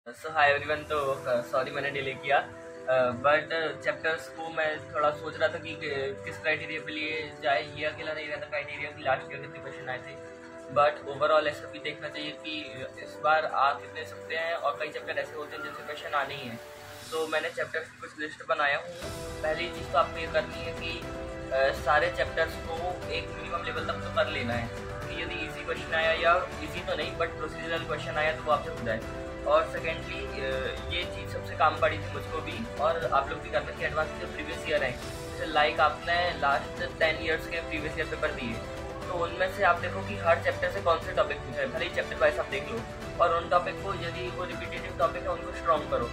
सो hi everyone. तो sorry मैंने delay किया, बट चैप्टर्स को मैं थोड़ा सोच रहा था कि किस क्राइटेरिया पे लिए जाए। ये अकेला नहीं रहता क्राइटेरिया कि लास्ट ईयर कितने क्वेश्चन आए थे, बट ओवरऑल ऐसा भी देखना चाहिए कि इस बार आ कितने सकते हैं, और कई चैप्टर ऐसे होते हैं जिनसे क्वेश्चन आने ही हैं। तो मैंने चैप्टर्स की कुछ लिस्ट बनाया हूँ। पहली चीज़ तो आपको ये करनी है कि सारे चैप्टर्स को एक मिनिमम लेवल तक तो कर लेना है कि यदि इजी क्वेश्चन आया, या इजी तो नहीं बट प्रोसीजरल क्वेश्चन आया, तो वो आपसे हो जाए। और सेकेंडली ये चीज़ सबसे काम पड़ी थी मुझको भी, और आप लोग भी करते हैं कि एडवांस जो प्रीवियस ईयर हैं, जैसे लाइक आपने लास्ट 10 ईयर्स के प्रीवियस ईयर पेपर दिए, तो उनमें से आप देखो कि हर चैप्टर से कौन से टॉपिक पूछा है। भले ही चैप्टर वाइज आप देख लो, और उन टॉपिक को यदि वो रिपीटेटिव टॉपिक है उनको स्ट्रॉन्ग करो।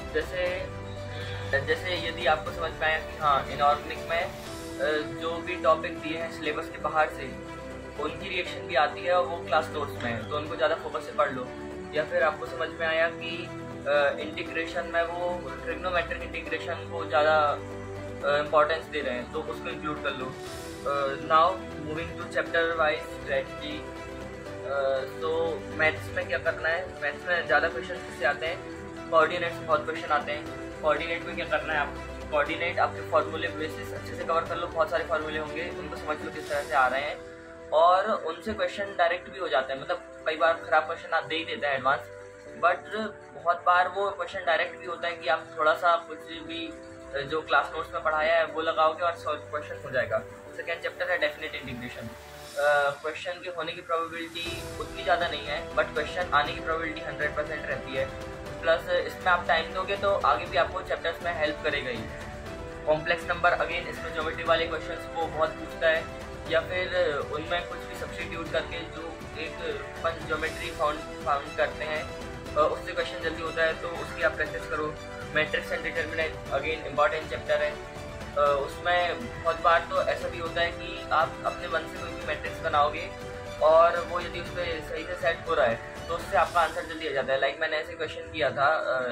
जैसे यदि आपको समझ में आया कि हाँ इनऑर्गेनिक में जो भी टॉपिक दिए हैं सिलेबस के बाहर से, उनकी रिएक्शन भी आती है और वो क्लास नोट्स में है, तो उनको ज़्यादा फोकस से पढ़ लो। या फिर आपको समझ में आया कि इंटीग्रेशन में वो ट्रिग्नोमेट्रिक इंटीग्रेशन को ज़्यादा इम्पोर्टेंस दे रहे हैं, तो उसको इंक्लूड कर लो। Now moving to chapter wise strategy. तो मैथ्स में क्या करना है, मैथ्स में ज़्यादा क्वेश्चन किससे आते हैं, कोऑर्डिनेट से बहुत क्वेश्चन आते हैं। कोऑर्डिनेट में क्या करना है आपको, कोऑर्डिनेट आपके फार्मूले बेसिस अच्छे से कवर कर लो। बहुत सारे फार्मूले होंगे, उनको समझ लो किस तरह से आ रहे हैं, और उनसे क्वेश्चन डायरेक्ट भी हो जाते हैं। मतलब कई बार खराब क्वेश्चन आप दे ही देता है एडवांस, बट बहुत बार वो क्वेश्चन डायरेक्ट भी होता है कि आप थोड़ा सा कुछ भी जो क्लास नोट्स में पढ़ाया है वो लगाओगे और सॉल्व क्वेश्चन हो जाएगा। सेकेंड चैप्टर है डेफिनेट इंटीग्रेशन। क्वेश्चन के होने की प्रोबेबिलिटी उतनी ज़्यादा नहीं है, बट क्वेश्चन आने की प्रोबेबिलिटी 100% रहती है। प्लस इसमें आप टाइम दोगे तो आगे भी आपको चैप्टर्स में हेल्प करेगा ही। कॉम्प्लेक्स नंबर, अगेन इसमें ज्योमेट्री वाले क्वेश्चंस को बहुत पूछता है, या फिर उनमें कुछ भी सब्स्टिट्यूट करके जो एक अपन ज्योमेट्री फाउंड करते हैं उससे क्वेश्चन जल्दी होता है, तो उसकी आप प्रैक्टिस करो। Matrix and determinant again important chapter है। उसमें बहुत बार तो ऐसा भी होता है कि आप अपने मन से कोई भी मैट्रिक्स बनाओगे, और वो यदि उस पर सही से सेट हो रहा है तो उससे आपका आंसर जल्दी आ जाता है। लाइक मैंने ऐसे क्वेश्चन किया था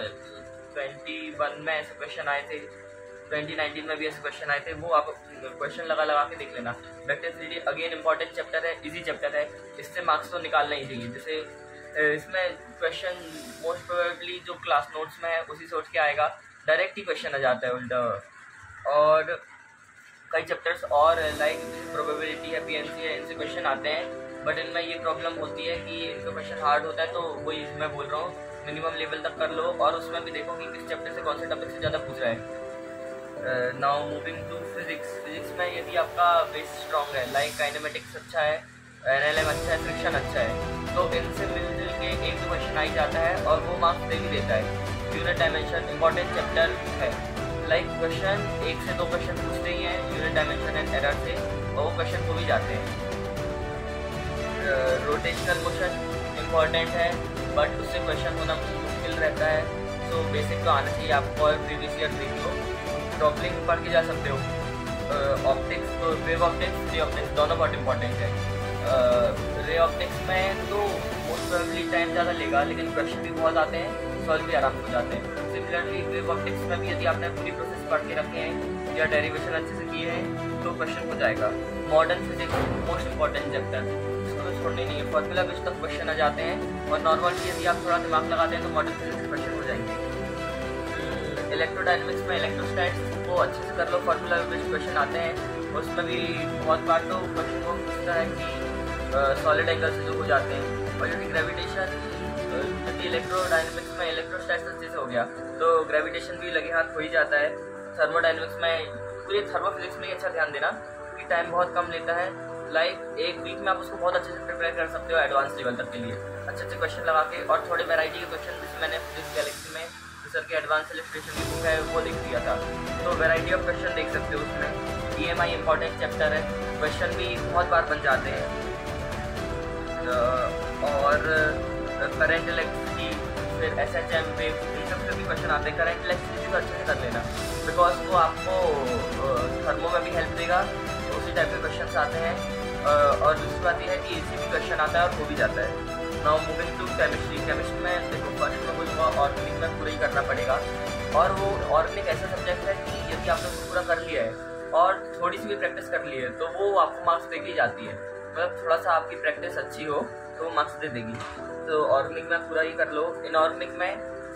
21 में, ऐसे क्वेश्चन आए थे, 2019 में भी ऐसे क्वेश्चन आए थे, वो आप क्वेश्चन लगा के देख लेना। Vector 3D again important chapter है, इजी चैप्टर है, इससे मार्क्स तो निकालना ही चाहिए। जैसे इसमें क्वेश्चन मोस्ट प्रोबेबली जो क्लास नोट्स में है उसी सोच के आएगा, डायरेक्ट ही क्वेश्चन आ जाता है उल्टा। और कई चैप्टर्स और लाइक प्रोबेबिलिटी है, PNC है, इनसे क्वेश्चन आते हैं, बट इनमें ये प्रॉब्लम होती है कि इनका क्वेश्चन हार्ड होता है। तो वही मैं बोल रहा हूँ मिनिमम लेवल तक कर लो, और उसमें भी देखो कि किस चैप्टर से कौन से टॉपिक से ज़्यादा पूछ रहा है। Now moving to physics. Physics में यदि आपका बेस स्ट्रॉन्ग है, लाइक काइनेमेटिक्स अच्छा है, NLM अच्छा है, फ्रिक्शन अच्छा है, तो इनसे मिलजुल के एक दो क्वेश्चन आ ही जाता है और वो मार्क्स दे भी देता है। यूनिट डायमेंशन इंपॉर्टेंट चैप्टर है, लाइक क्वेश्चन 1 से 2 क्वेश्चन पूछते ही हैं यूनिट डायमेंशन एंड एरर से, और वो क्वेश्चन हो भी जाते हैं। रोटेशनल मोशन इम्पॉर्टेंट है, बट उससे क्वेश्चन होना मुश्किल रहता है, तो बेसिक तो आना चाहिए आपको, और प्रीवियस ईयर देख लो। ड्रॉपलिंग पढ़ के जा सकते हो। ऑप्टिक्स तो वेव ऑप्टिक्स, रे ऑप्टिक्स दोनों बहुत इंपॉर्टेंट है। रे ऑप्टिक्स में तो मोस्ट प्रोबेबली टाइम ज़्यादा लेगा, लेकिन क्वेश्चन भी बहुत आते हैं, सॉल्व भी आराम से हो जाते हैं। सिमिलरली वेव ऑप्टिक्स में भी यदि आपने पूरी प्रोसेस पढ़ के रखे हैं या डेरिवेशन अच्छे से किए हैं तो क्वेश्चन हो जाएगा। Modern physics most important chapter, इसको तो छोड़ने नहीं है। फॉर्मूला बेस्ड तक क्वेश्चन आ जाते हैं, और नॉर्मली यदि आप थोड़ा दिमाग लगाते हैं तो मॉडर्न फिजिक्स के क्वेश्चन हो जाएंगे। इलेक्ट्रोडायनेमिक्स में इलेक्ट्रोस्टैटिक्स को अच्छे से कर लो, फार्मूला बेस्ड क्वेश्चन आते हैं, उसमें भी बहुत बार तो क्वेश्चन वो पूछता है कि सॉलिड एंगल से जो हो जाते हैं। और यदि ग्रेविटेशन, यदि इलेक्ट्रोडायनेमिक्स में इलेक्ट्रोस्टैटिक्स अच्छे से हो गया तो ग्रेविटेशन भी लगे हाथ हो ही जाता है। थर्मोडायनेमिक्स में, पूरे थर्मोफिजिक्स में अच्छा ध्यान देना कि टाइम बहुत कम लेता है, लाइक 1 वीक में आप उसको बहुत अच्छे से प्रिपेयर कर सकते हो एडवांस लेवल तक के लिए, अच्छे अच्छे क्वेश्चन लगा के। और थोड़े वैरायटी के क्वेश्चन, जैसे मैंने फिजिक्स गैलेक्सी में सर के एडवांस इलस्ट्रेशन की बुक है वो देख लिया था, तो वैरायटी ऑफ क्वेश्चन देख सकते हो उसमें। EMI इंपॉर्टेंट चैप्टर है, क्वेश्चन भी बहुत बार बन जाते हैं। और करंट इलेक्ट्रिसिटी, फिर SHM वेव, इन सब से भी क्वेश्चन आते हैं। करंट इलेक्ट्रिसिटी को अच्छे से कर लेना, बिकॉज वो आपको थर्मो में भी हेल्प देगा, तो उसी टाइप के क्वेश्चन आते हैं। और दूसरी बात यह है कि इसी भी क्वेश्चन आता है और हो भी जाता है। Now moving to chemistry. Chemistry में देखो फर्स्ट में बोलूँगा ऑर्गेनिक में पूरा ही करना पड़ेगा, और वो ऑर्गेनिक ऐसा सब्जेक्ट है कि यदि आपने पूरा कर लिया है और थोड़ी सी भी प्रैक्टिस कर ली है तो वो आपको मार्क्स दे के जाती है। मतलब थोड़ा सा आपकी प्रैक्टिस अच्छी हो तो मार्क्स दे देगी। तो ऑर्गेनिक में पूरा ही कर लो। इनऑर्गेनिक में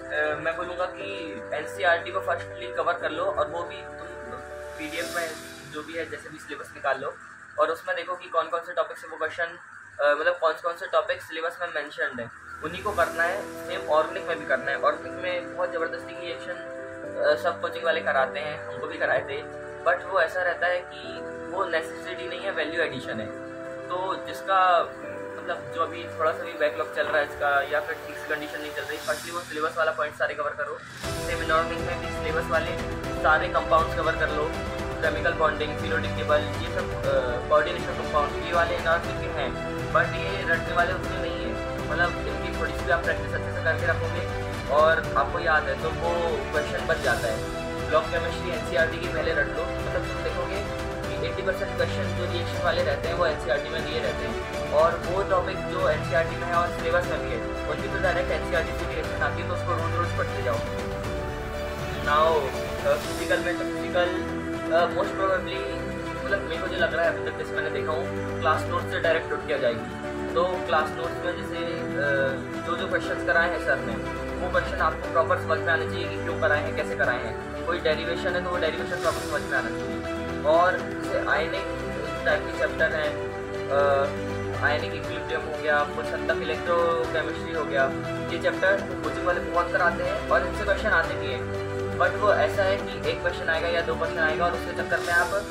मैं बोलूँगा कि एनसीईआरटी को फर्स्टली कवर कर लो, और वो भी तुम पीडीएफ में जो भी है जैसे भी सिलेबस निकाल लो, और उसमें देखो कि कौन कौन से टॉपिक से वो क्वेश्चन मतलब कौन से टॉपिक सिलेबस में मेंशन्ड है, उन्हीं को करना है। सेम ऑर्गेनिक में भी करना है। ऑर्गेनिक में बहुत ज़बरदस्ती की एक्शन सब कोचिंग वाले कराते हैं, हमको भी कराए थे, बट वो ऐसा रहता है कि वो नेसेसिटी नहीं है, वैल्यू एडिशन है। तो जिसका मतलब जो अभी थोड़ा सा भी बैकलॉग चल रहा है इसका, या फिर ठीक से कंडीशन नहीं चल रही, फर्स्टली वो सिलेबस वाला पॉइंट सारे कवर करो। सेम इनऑर्गेनिक में भी सिलेबस वाले सारे कंपाउंड्स कवर कर लो, केमिकल बॉन्डिंग, फिनोडिकेबल, ये सब कोऑर्डिनेशन कंपाउंड, ये वाले इनऑर्गेनिक के हैं, बट ये रटने वाले उसमें नहीं है। मतलब इनकी थोड़ी सी भी आप प्रैक्टिस अच्छे से करके रखोगे और आपको याद है तो वो क्वेश्चन बच जाता है। ब्लॉक केमिस्ट्री एनसीईआरटी की पहले रट लो, मतलब तुम देखोगे कि 80% क्वेश्चन जो रिएक्शन वाले रहते हैं वो एनसीईआरटी में दिए रहते हैं, और वो टॉपिक जो एनसीईआरटी में है और सिलेबस में भी है उनकी तो डायरेक्ट एनसीईआरटी से रिएक्शन आती है, तो उसको रोज रोज पढ़ते जाओ। नाउ फिजिकल में, फिजिकल मोस्ट प्रोबेबली मतलब मेरे को जो लग रहा है अभी तक जैसे मैंने देखा हूँ क्लास नोट से डायरेक्ट उठ के आ जाएगी। तो क्लास नोट्स में जैसे जो क्वेश्चन कराए हैं सर ने, वो क्वेश्चन आपको प्रॉपर समझ में आने चाहिए कि क्यों कराए हैं, कैसे कराए हैं। कोई डेरिवेशन है तो वो डेरिवेशन प्रॉपर समझ में आना चाहिए। और जैसे आयनिक टाइप के चैप्टर हैं, आयनिक इक्विलिब्रियम हो गया, कुछ हद तक इलेक्ट्रोकेमिस्ट्री हो गया, ये चैप्टर कोचिंग वाले बहुत कराते हैं और इनसे क्वेश्चन आते भी हैं। बट वो ऐसा है कि एक क्वेश्चन आएगा या दो क्वेश्चन आएगा, और उसके चक्कर में आप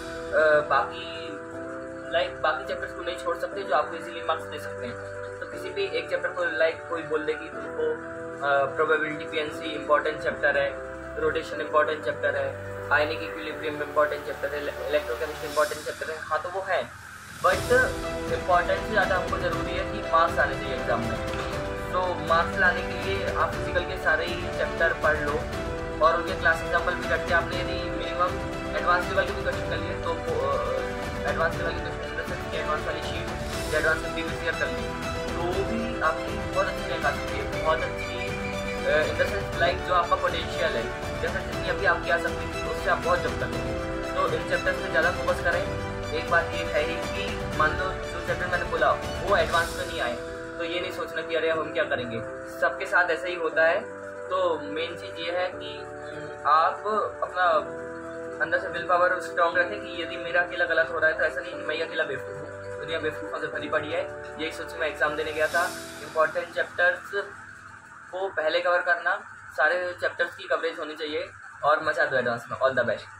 बाकी चैप्टर्स को नहीं छोड़ सकते जो आपको इजीली मार्क्स दे सकते हैं। तो किसी भी एक चैप्टर को कोई बोल दे कि तुमको प्रोबेबिलिटी पीएनसी इंपॉर्टेंट चैप्टर है, रोटेशन इंपॉर्टेंट चैप्टर है, आयनिक इक्विलिब्रियम इंपॉर्टेंट चैप्टर है, इलेक्ट्रोकेमिस्ट्री इंपॉर्टेंट चैप्टर है, हाँ तो वो है, बट इम्पॉर्टेंट से ज़्यादा हमको ज़रूरी है कि मार्क्स आने चाहिए एग्जाम में। तो मार्क्स लाने के लिए आप फिजिकल के सारे ही चैप्टर पढ़ लो, और उनके क्लास एग्जाम्पल भी करके आपने यदि मिनिमम एडवांस लेवल के भी क्वेश्चन कर लिए तो एडवांस लेवल के क्वेश्चन एडवांस वाली शीट या एडवांस प्रीवियस ईयर कर ली तो भी आपकी बहुत अच्छी रैंक आ सकती है, बहुत अच्छी इन द सेंस लाइक जो आपका पोटेंशियल है, जैसे जितनी अभी आपकी आ सकती थी उससे आप बहुत जब कर लेंगे। तो इन चैप्टर्स में ज़्यादा फोकस करें। एक बात ये है ही कि मान लो जो चैप्टर मैंने बोला वो एडवांस में नहीं आए, तो ये नहीं सोचना कि अरे हम क्या करेंगे, सबके साथ ऐसा ही होता है। तो मेन चीज़ ये है कि आप अपना अंदर से विल पावर स्ट्रॉन्ग रखें कि यदि मेरा अकेला गलत हो रहा है तो ऐसा नहीं मैं अकेला बेवकूफ़ हूँ, दुनिया बेवकूफ़ों से भरी पड़ी है। यही सोच मैं एग्ज़ाम देने गया था। इंपॉर्टेंट चैप्टर्स को पहले कवर करना, सारे चैप्टर्स की कवरेज होनी चाहिए, और मचा दो एडवांस में। All the best.